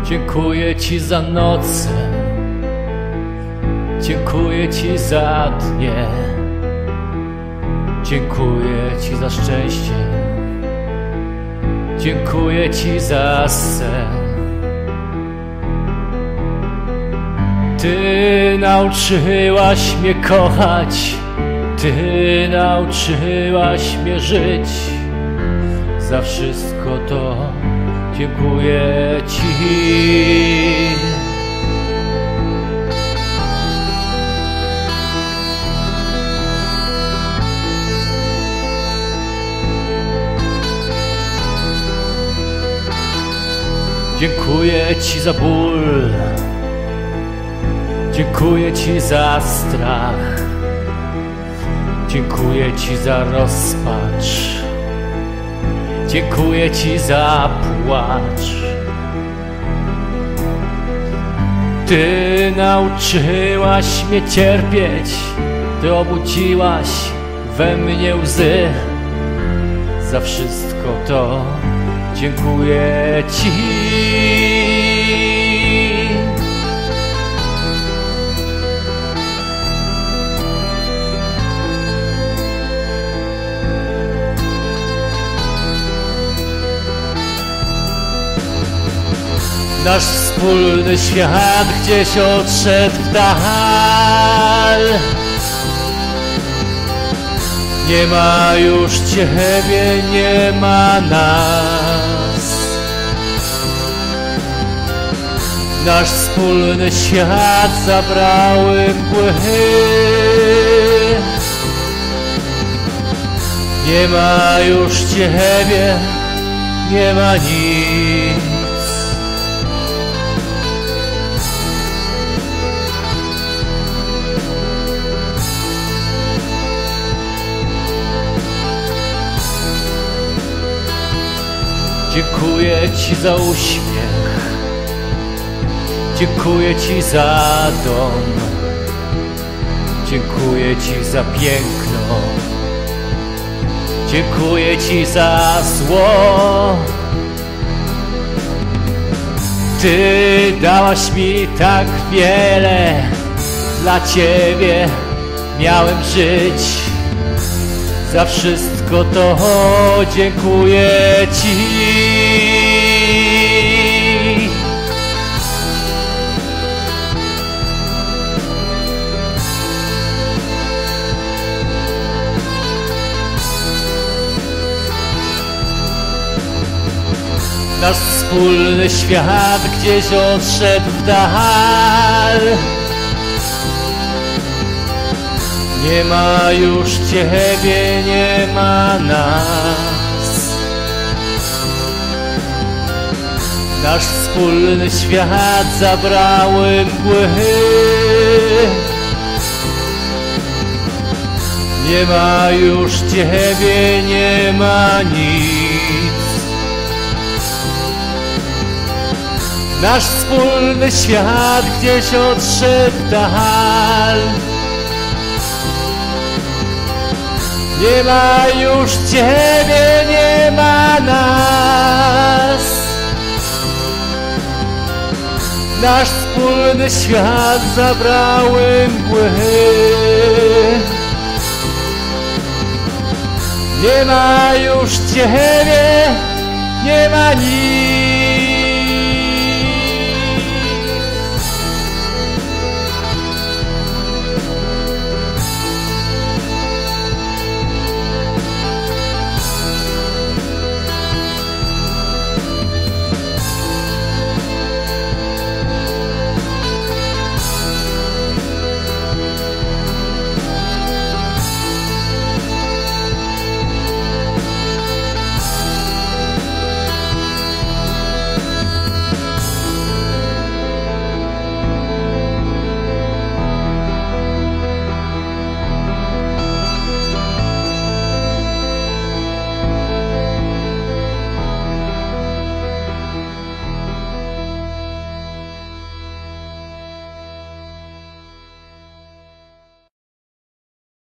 Dziękuję Ci za noce, dziękuję Ci za dnie, dziękuję Ci za szczęście, dziękuję Ci za sen. Ty nauczyłaś mnie kochać, Ty nauczyłaś mnie żyć. Za wszystko to dziękuję Ci. Dziękuję Ci za ból, dziękuję Ci za strach, dziękuję Ci za rozpacz, dziękuję Ci za płacz. Ty nauczyłaś mnie cierpieć, Ty obudziłaś we mnie łzy. Za wszystko to dziękuję Ci. Nasz wspólny świat gdzieś odszedł w dal. Nie ma już Ciebie, nie ma nas. Nasz wspólny świat zabrały mgły. Nie ma już Ciebie, nie ma nic. Dziękuję Ci za uśmiech, dziękuję Ci za dom, dziękuję Ci za piękno, dziękuję Ci za zło. Ty dałaś mi tak wiele, dla Ciebie miałem żyć. Za wszystko to dziękuję Ci. Nasz wspólny świat gdzieś odszedł w dal. Nie ma już Ciebie, nie ma nas. Nasz wspólny świat zabrały mgły. Nie ma już Ciebie, nie ma nic. Nasz wspólny świat gdzieś odszedł w dal. Nie ma już Ciebie, nie ma nas. Nasz wspólny świat zabrały mgły. Nie ma już Ciebie, nie ma nic.